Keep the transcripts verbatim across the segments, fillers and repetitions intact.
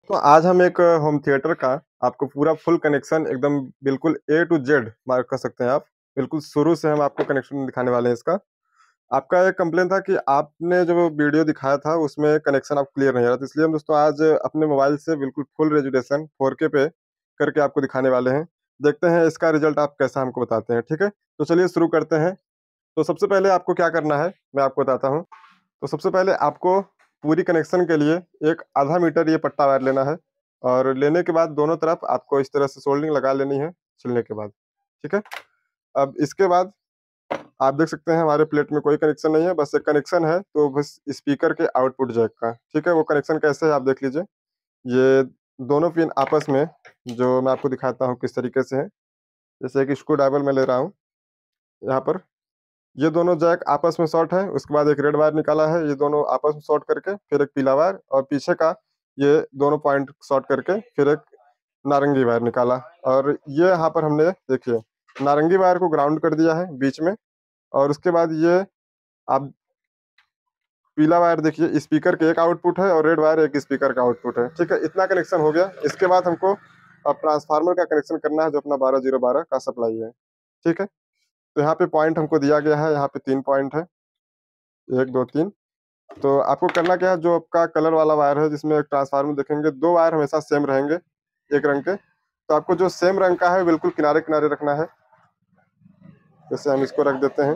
तो आज हम एक होम थिएटर का आपको पूरा फुल कनेक्शन एकदम बिल्कुल ए टू जेड मार्क कर सकते हैं आप। बिल्कुल शुरू से हम आपको कनेक्शन दिखाने वाले हैं इसका। आपका एक कंप्लेन था कि आपने जो वीडियो दिखाया था उसमें कनेक्शन आप क्लियर नहीं आ रहा था, इसलिए हम दोस्तों आज अपने मोबाइल से बिल्कुल फुल रेज़ोल्यूशन फ़ोर के पे करके आपको दिखाने वाले हैं। देखते हैं इसका रिज़ल्ट आप कैसा हमको बताते हैं, ठीक है? तो चलिए शुरू करते हैं। तो सबसे पहले आपको क्या करना है, मैं आपको बताता हूँ। तो सबसे पहले आपको पूरी कनेक्शन के लिए एक आधा मीटर ये पट्टा वायर लेना है और लेने के बाद दोनों तरफ आपको इस तरह से सोल्डरिंग लगा लेनी है छिलने के बाद, ठीक है? अब इसके बाद आप देख सकते हैं हमारे प्लेट में कोई कनेक्शन नहीं है, बस एक कनेक्शन है तो बस स्पीकर के आउटपुट जैक का, ठीक है? वो कनेक्शन कैसे है आप देख लीजिए। ये दोनों पिन आपस में जो मैं आपको दिखाता हूँ किस तरीके से है। जैसे एक स्क्रू ड्राइवर मैं ले रहा हूँ, यहाँ पर ये दोनों जैक आपस में शॉर्ट है, उसके बाद एक रेड वायर निकाला है, ये दोनों आपस में शॉर्ट करके फिर एक पीला वायर और पीछे का ये दोनों पॉइंट शॉर्ट करके फिर एक नारंगी वायर निकाला और ये यहाँ पर हमने देखिए नारंगी वायर को ग्राउंड कर दिया है बीच में और उसके बाद ये आप पीला वायर देखिए स्पीकर के एक आउटपुट है और रेड वायर एक स्पीकर का आउटपुट है, ठीक है? इतना कनेक्शन हो गया। इसके बाद हमको अब ट्रांसफार्मर का कनेक्शन करना है जो अपना बारह ज़ीरो बारह का सप्लाई है, ठीक है? तो यहाँ पे पॉइंट हमको दिया गया है, यहाँ पे तीन पॉइंट है, एक, दो, तीन। तो आपको करना क्या है, जो आपका कलर वाला वायर है जिसमें ट्रांसफार्मर देखेंगे दो वायर हमेशा सेम रहेंगे एक रंग के। तो आपको जो सेम रंग का है बिल्कुल किनारे-किनारे रखना है। जैसे हम इसको रख देते हैं,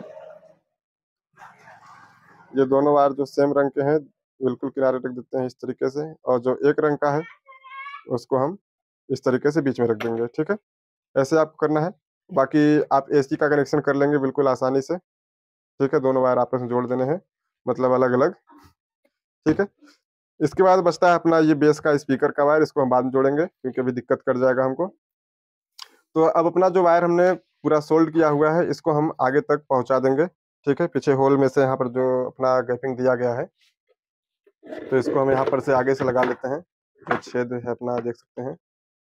ये दोनों वायर जो सेम रंग के हैं बिल्कुल किनारे रख देते हैं इस तरीके से और जो एक रंग का है उसको हम इस तरीके से बीच में रख देंगे, ठीक है? ऐसे आपको करना है। बाकी आप एसी का कनेक्शन कर लेंगे बिल्कुल आसानी से, ठीक है? दोनों वायर आपस में जोड़ देने हैं, मतलब अलग-अलग, ठीक है? इसके बाद बचता है अपना ये बेस का स्पीकर का वायर, इसको हम बाद में जोड़ेंगे क्योंकि अभी दिक्कत कर जाएगा हमको। तो अब अपना जो वायर हमने पूरा सोल्ड किया हुआ है, इसको हम आगे तक पहुँचा देंगे, ठीक है? पीछे होल में से यहाँ पर जो अपना गैपिंग दिया गया है, तो इसको हम यहाँ पर से आगे से लगा लेते हैं। जो छेद है अपना देख सकते हैं,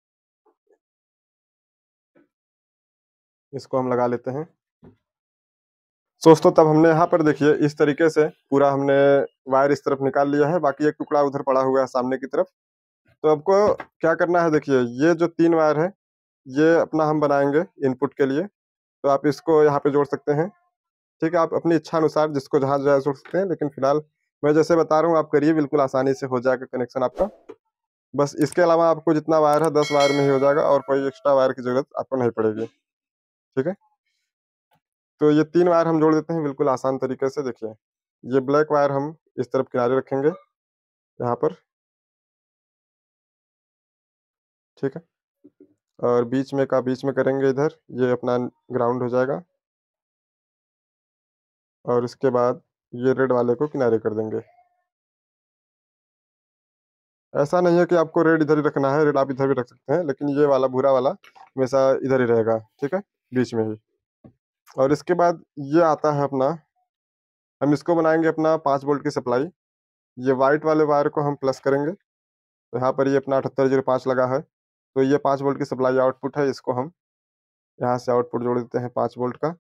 इसको हम लगा लेते हैं। दोस्तों तब हमने यहाँ पर देखिए इस तरीके से पूरा हमने वायर इस तरफ निकाल लिया है, बाकी एक टुकड़ा उधर पड़ा हुआ है सामने की तरफ। तो आपको क्या करना है देखिए, ये जो तीन वायर है, ये अपना हम बनाएँगे इनपुट के लिए, तो आप इसको यहाँ पे जोड़ सकते हैं, ठीक है? आप अपनी इच्छा अनुसार जिसको जहाँ जो है जोड़ सकते हैं, लेकिन फिलहाल मैं जैसे बता रहा हूँ आप करिए, बिल्कुल आसानी से हो जाएगा कनेक्शन आपका। बस इसके अलावा आपको जितना वायर है दस वायर में ही हो जाएगा और कोई एक्स्ट्रा वायर की ज़रूरत आपको नहीं पड़ेगी, ठीक है? तो ये तीन वायर हम जोड़ देते हैं बिल्कुल आसान तरीके से देखिए। ये ब्लैक वायर हम इस तरफ किनारे रखेंगे, यहाँ पर, ठीक है? और बीच में का बीच में करेंगे इधर, ये अपना ग्राउंड हो जाएगा और इसके बाद ये रेड वाले को किनारे कर देंगे। ऐसा नहीं है कि आपको रेड इधर ही रखना है, रेड आप इधर भी रख सकते हैं, लेकिन ये वाला भूरा वाला हमेशा इधर ही रहेगा, ठीक है? बीच में ही। और इसके बाद ये आता है अपना, हम इसको बनाएँगे अपना पाँच वोल्ट की सप्लाई। ये व्हाइट वाले वायर को हम प्लस करेंगे, तो यहाँ पर ये अपना अठहत्तर ज़ीरो पाँच लगा है, तो ये पाँच वोल्ट की सप्लाई आउटपुट है, इसको हम यहाँ से आउटपुट जोड़ देते हैं पाँच वोल्ट का।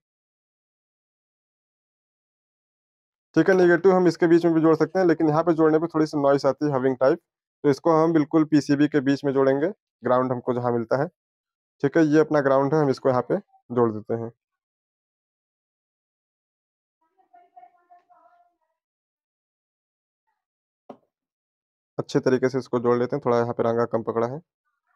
ठीक है, नेगेटिव हम इसके बीच में भी जोड़ सकते हैं, लेकिन यहाँ पे जोड़ने पे थोड़ी-सी नॉइज़ आती है हमिंग टाइप, तो इसको हम बिल्कुल पीसीबी के बीच में जोड़ेंगे, ग्राउंड हमको जहाँ मिलता है। ठीक है, ये अपना ग्राउंड है, हम इसको यहाँ पे जोड़ देते हैं। अच्छे तरीके से इसको जोड़ लेते हैं, थोड़ा यहाँ पे रांगा कम पकड़ा है।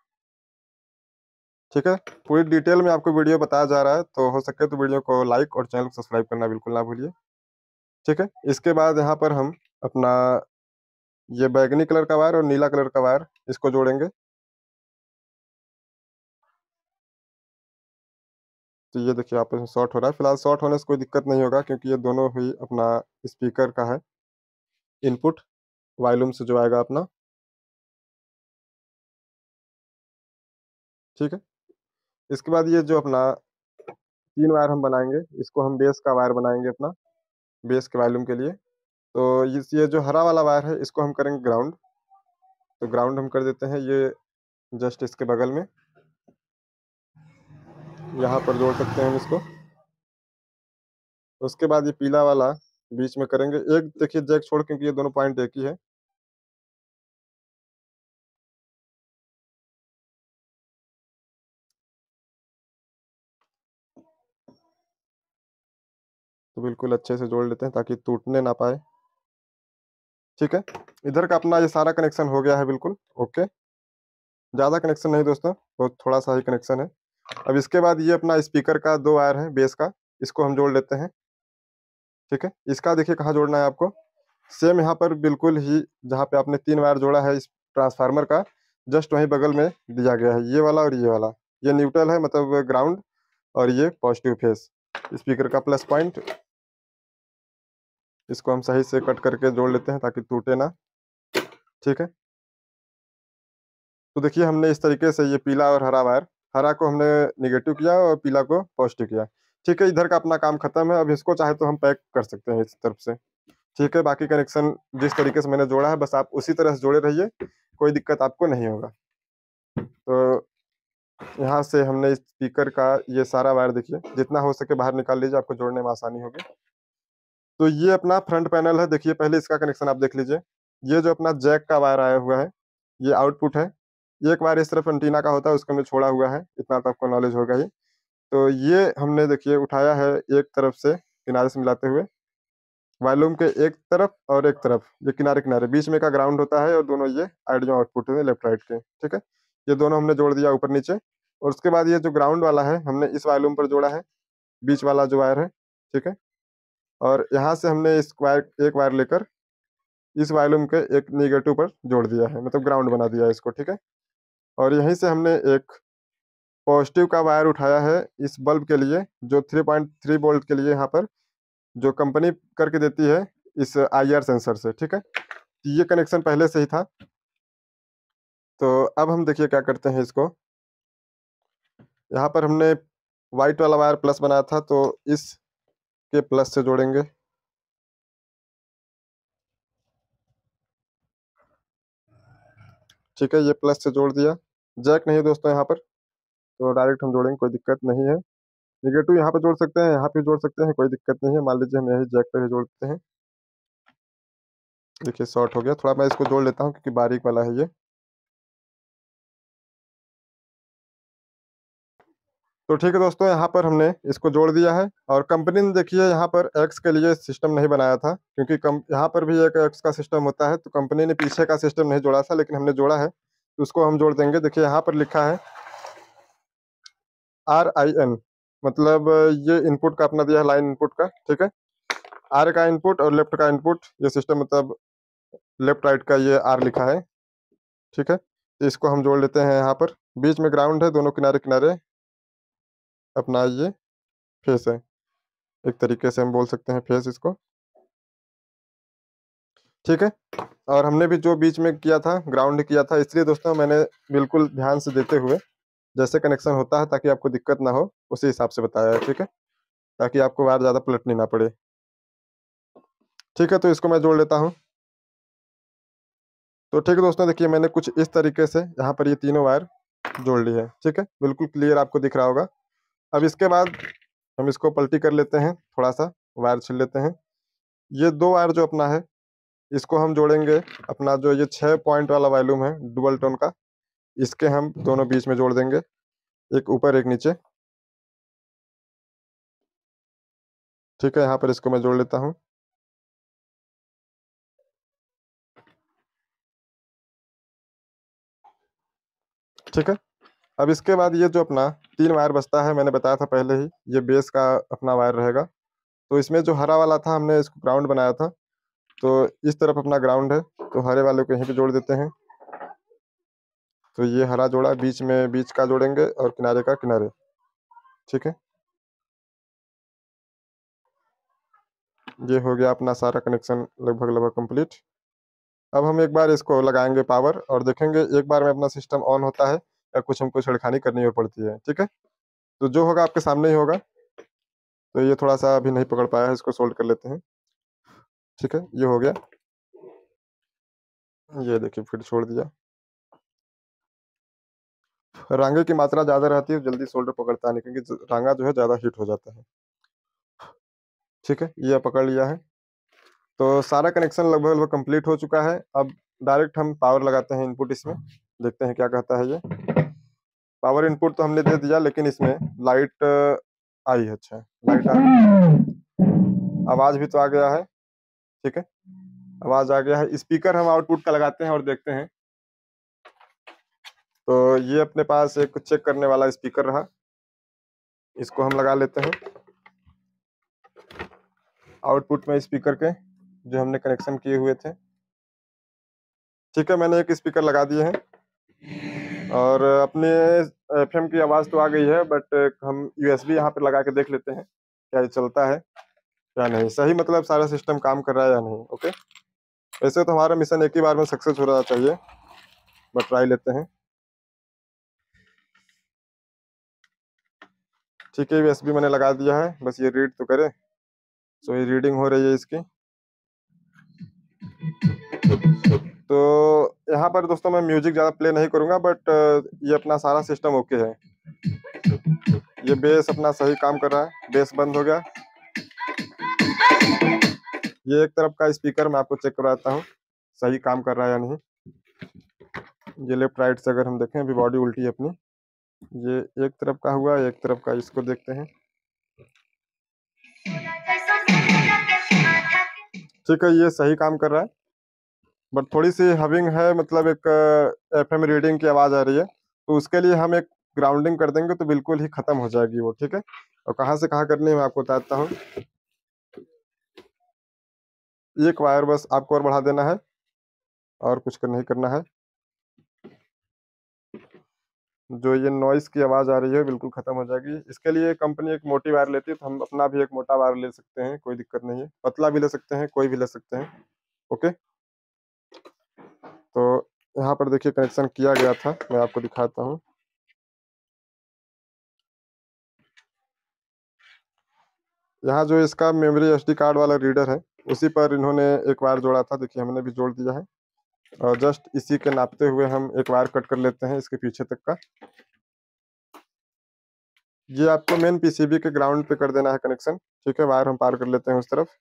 ठीक है, पूरी डिटेल में आपको वीडियो बताया जा रहा है, तो हो सके तो वीडियो को लाइक और चैनल को सब्सक्राइब करना बिल्कुल ना भूलिए। ठीक है, इसके बाद यहाँ पर हम अपना ये बैंगनी कलर का वायर और नीला कलर का वायर इसको जोड़ेंगे। तो ये देखिए आपस में शॉर्ट हो रहा है, फिलहाल शॉर्ट होने से कोई दिक्कत नहीं होगा क्योंकि ये दोनों ही अपना स्पीकर का है, इनपुट वॉल्यूम से जो आएगा अपना, ठीक है? इसके बाद ये जो अपना तीन वायर हम बनाएँगे, इसको हम बेस का वायर बनाएँगे अपना, बेस के वॉल्यूम के लिए। तो इस ये जो हरा वाला वायर है, इसको हम करेंगे ग्राउंड, तो ग्राउंड हम कर देते हैं ये जस्ट इसके बगल में, यहाँ पर जोड़ सकते हैं हम इसको। उसके बाद ये पीला वाला बीच में करेंगे, एक देखिए जैक छोड़ क्योंकि ये दोनों पॉइंट एक ही है। तो बिल्कुल अच्छे से जोड़ लेते हैं ताकि टूटने ना पाए। ठीक है, इधर का अपना ये सारा कनेक्शन हो गया है बिल्कुल ओके। ज़्यादा कनेक्शन नहीं दोस्तों, बहुत थोड़ा सा ही कनेक्शन है। अब इसके बाद ये अपना स्पीकर का दो वायर है बेस का, इसको हम जोड़ लेते हैं। ठीक है, इसका देखिए कहाँ जोड़ना है आपको। सेम यहाँ पर बिल्कुल ही जहाँ पे आपने तीन वायर जोड़ा है इस ट्रांसफार्मर का, जस्ट वहीं बगल में दिया गया है, ये वाला और ये वाला। ये न्यूट्रल है मतलब ग्राउंड, और ये पॉजिटिव फेस स्पीकर का प्लस पॉइंट। इसको हम सही से कट करके जोड़ लेते हैं ताकि टूटे ना। ठीक है, तो देखिए हमने इस तरीके से ये पीला और हरा वायर, हरा को हमने निगेटिव किया और पीला को पॉजिटिव किया। ठीक है, इधर का अपना काम खत्म है। अब इसको चाहे तो हम पैक कर सकते हैं इस तरफ से। ठीक है, बाकी कनेक्शन जिस तरीके से मैंने जोड़ा है बस आप उसी तरह से जोड़े रहिए, कोई दिक्कत आपको नहीं होगा। तो यहाँ से हमने इस स्पीकर का ये सारा वायर देखिए जितना हो सके बाहर निकाल लीजिए, आपको जोड़ने में आसानी होगी। तो ये अपना फ्रंट पैनल है, देखिए पहले इसका कनेक्शन आप देख लीजिए। ये जो अपना जैक का वायर आया हुआ है, ये आउटपुट है। ये एक वायर इस तरफ एंटीना का होता है, उसको हमने छोड़ा हुआ है, इतना तो आपको नॉलेज होगा ही। तो ये हमने देखिए उठाया है एक तरफ से किनारे से मिलाते हुए, वॉल्यूम के एक तरफ और एक तरफ, ये किनारे किनारे, बीच में का ग्राउंड होता है और दोनों ये आइड जो आउटपुट है लेफ्ट राइट के। ठीक है, ये दोनों हमने जोड़ दिया ऊपर नीचे। और उसके बाद ये जो ग्राउंड वाला है हमने इस वॉल्यूम पर जोड़ा है, बीच वाला जो वायर है। ठीक है, और यहाँ से हमने इस वायर एक वायर लेकर इस वॉल्यूम के एक निगेटिव पर जोड़ दिया है, मतलब ग्राउंड बना दिया है इसको। ठीक है, और यहीं से हमने एक पॉजिटिव का वायर उठाया है इस बल्ब के लिए, जो थ्री पॉइंट थ्री वोल्ट के लिए यहाँ पर जो कंपनी करके देती है इस आई आर सेंसर से। ठीक है, ये कनेक्शन पहले से ही था। तो अब हम देखिए क्या करते हैं इसको। यहाँ पर हमने वाइट वाला वायर प्लस बनाया था, तो इस के प्लस से जोड़ेंगे। ठीक है, ये प्लस से जोड़ दिया। जैक नहीं है दोस्तों यहाँ पर, तो डायरेक्ट हम जोड़ेंगे, कोई दिक्कत नहीं है। निगेटिव यहाँ पे जोड़ सकते हैं, यहाँ पे जोड़ सकते हैं, कोई दिक्कत नहीं है। मान लीजिए हम यही जैक पर ही जोड़ते हैं। देखिए शॉर्ट हो गया थोड़ा, मैं इसको जोड़ लेता हूँ क्योंकि बारीक वाला है ये। तो ठीक है दोस्तों, यहाँ पर हमने इसको जोड़ दिया है। और कंपनी ने देखिए यहाँ पर एक्स के लिए सिस्टम नहीं बनाया था, क्योंकि कम यहाँ पर भी एक एक्स का सिस्टम होता है, तो कंपनी ने पीछे का सिस्टम नहीं जोड़ा था, लेकिन हमने जोड़ा है तो उसको हम जोड़ देंगे। देखिए यहाँ पर लिखा है आर आई एन, मतलब ये इनपुट का अपना दिया है, लाइन इनपुट का। ठीक है, आर का इनपुट और लेफ्ट का इनपुट, ये सिस्टम मतलब लेफ्ट राइट का ये आर लिखा है। ठीक है, तो इसको हम जोड़ लेते हैं। यहाँ पर बीच में ग्राउंड है, दोनों किनारे किनारे अपना ये फेस है, एक तरीके से हम बोल सकते हैं फेस इसको। ठीक है, और हमने भी जो बीच में किया था ग्राउंड किया था, इसलिए दोस्तों मैंने बिल्कुल ध्यान से देते हुए जैसे कनेक्शन होता है ताकि आपको दिक्कत ना हो उसी हिसाब से बताया है। ठीक है, ताकि आपको वायर ज़्यादा पलटनी ना पड़े। ठीक है, तो इसको मैं जोड़ लेता हूँ। तो ठीक है दोस्तों, देखिए मैंने कुछ इस तरीके से यहाँ पर ये तीनों वायर जोड़ ली है। ठीक है, बिल्कुल क्लियर आपको दिख रहा होगा। अब इसके बाद हम इसको पलटी कर लेते हैं, थोड़ा सा वायर छील लेते हैं। ये दो वायर जो अपना है इसको हम जोड़ेंगे अपना जो ये छः पॉइंट वाला वॉल्यूम है डुअल टोन का, इसके हम दोनों बीच में जोड़ देंगे, एक ऊपर एक नीचे। ठीक है, यहाँ पर इसको मैं जोड़ लेता हूँ। ठीक है, अब इसके बाद ये जो अपना तीन वायर बचता है, मैंने बताया था पहले ही, ये बेस का अपना वायर रहेगा। तो इसमें जो हरा वाला था हमने इसको ग्राउंड बनाया था, तो इस तरफ अपना ग्राउंड है, तो हरे वाले को यहीं पे जोड़ देते हैं। तो ये हरा जोड़ा, बीच में बीच का जोड़ेंगे और किनारे का किनारे। ठीक है, ये हो गया अपना सारा कनेक्शन लगभग लगभग कंप्लीट। अब हम एक बार इसको लगाएंगे पावर और देखेंगे एक बार में अपना सिस्टम ऑन होता है या कुछ हमको छेड़खानी करनी हो पड़ती है। ठीक है, तो जो होगा आपके सामने ही होगा। तो ये थोड़ा सा अभी नहीं पकड़ पाया है, इसको सोल्ड कर लेते हैं। ठीक है, ये हो गया। ये देखिए फिर छोड़ दिया। रांगे की मात्रा ज़्यादा रहती है, जल्दी सोल्डर पकड़ता नहीं, क्योंकि ज- रांगा जो है ज़्यादा हीट हो जाता है। ठीक है, ये पकड़ लिया है। तो सारा कनेक्शन लगभग लगभग कंप्लीट हो चुका है। अब डायरेक्ट हम पावर लगाते हैं इनपुट इसमें, देखते हैं क्या कहता है ये। पावर इनपुट तो हमने दे दिया, लेकिन इसमें लाइट आई है। अच्छा, लाइट आ आवाज़ भी तो आ गया है, ठीक है, आवाज़ आ गया है। स्पीकर हम आउटपुट का लगाते हैं और देखते हैं। तो ये अपने पास एक चेक करने वाला स्पीकर रहा, इसको हम लगा लेते हैं आउटपुट में स्पीकर के जो हमने कनेक्शन किए हुए थे। ठीक है, मैंने एक स्पीकर लगा दिए हैं और अपने एफएम की आवाज़ तो आ गई है, बट हम यूएसबी यहाँ पे लगा के देख लेते हैं क्या ये चलता है क्या नहीं, सही मतलब सारा सिस्टम काम कर रहा है या नहीं। ओके, वैसे तो हमारा मिशन एक ही बार में सक्सेस हो रहा चाहिए, बट ट्राई लेते हैं। ठीक है, यूएसबी मैंने लगा दिया है, बस ये रीड तो करे। सो ये रीडिंग हो रही है इसकी। तो यहाँ पर दोस्तों मैं म्यूजिक ज़्यादा प्ले नहीं करूँगा, बट ये अपना सारा सिस्टम ओके है। ये बेस अपना सही काम कर रहा है, बेस बंद हो गया। ये एक तरफ का स्पीकर मैं आपको चेक करवाता हूँ सही काम कर रहा है या नहीं। ये लेफ्ट राइट से अगर हम देखें, अभी बॉडी उल्टी है अपनी, ये एक तरफ का हुआ, एक तरफ का, इसको देखते हैं। ठीक है, ये सही काम कर रहा है, बट थोड़ी सी हविंग है, मतलब एक एफएम रीडिंग की आवाज़ आ रही है, तो उसके लिए हम एक ग्राउंडिंग कर देंगे तो बिल्कुल ही खत्म हो जाएगी वो। ठीक है, और कहाँ से कहाँ करनी है मैं आपको बताता हूँ। एक वायर बस आपको और बढ़ा देना है और कुछ कर नहीं करना है। जो ये नॉइस की आवाज़ आ रही है बिल्कुल खत्म हो जाएगी। इसके लिए कंपनी एक मोटी वायर लेती है, तो हम अपना भी एक मोटा वायर ले सकते हैं, कोई दिक्कत नहीं है। पतला भी ले सकते हैं, कोई भी ले सकते हैं। ओके, तो यहाँ पर देखिए कनेक्शन किया गया था, मैं आपको दिखाता हूँ। यहाँ जो इसका मेमोरी एसडी कार्ड वाला रीडर है, उसी पर इन्होंने एक वायर जोड़ा था। देखिए हमने भी जोड़ दिया है, और जस्ट इसी के नापते हुए हम एक वायर कट कर लेते हैं इसके पीछे तक का। ये आपको मेन पीसीबी के ग्राउंड पे कर देना है कनेक्शन। ठीक है, वायर हम पार कर लेते हैं उस तरफ।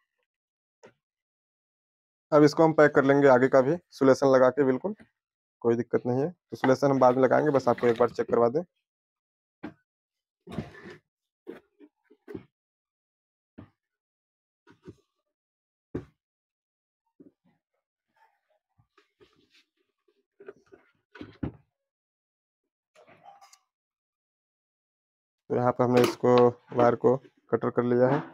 अब इसको हम पैक कर लेंगे आगे का भी सुलेशन लगा के, बिल्कुल कोई दिक्कत नहीं है। तो सुलेशन हम बाद में लगाएंगे, बस आपको एक बार चेक करवा दें। तो यहाँ पर हमने इसको वायर को कटर कर लिया है।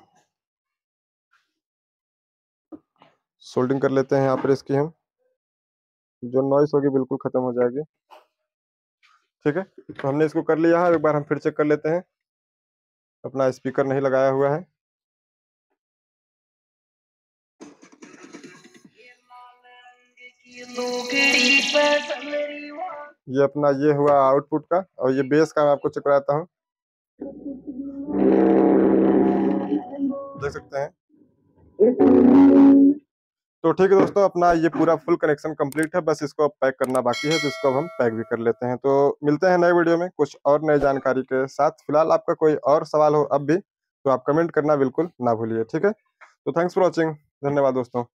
सोल्डिंग कर लेते हैं यहाँ पर इसकी हम, जो नॉइस होगी बिल्कुल खत्म हो जाएगी। ठीक है, तो हमने इसको कर लिया है। एक बार हम फिर चेक कर लेते हैं, अपना स्पीकर नहीं लगाया हुआ है। ये अपना ये हुआ आउटपुट का, और ये बेस का मैं आपको चेक कराता हूँ, देख सकते हैं। तो ठीक है दोस्तों, अपना ये पूरा फुल कनेक्शन कंप्लीट है, बस इसको अब पैक करना बाकी है, तो इसको अब हम पैक भी कर लेते हैं। तो मिलते हैं नए वीडियो में कुछ और नई जानकारी के साथ। फिलहाल आपका कोई और सवाल हो अब भी, तो आप कमेंट करना बिल्कुल ना भूलिए। ठीक है, तो थैंक्स फॉर वॉचिंग, धन्यवाद दोस्तों।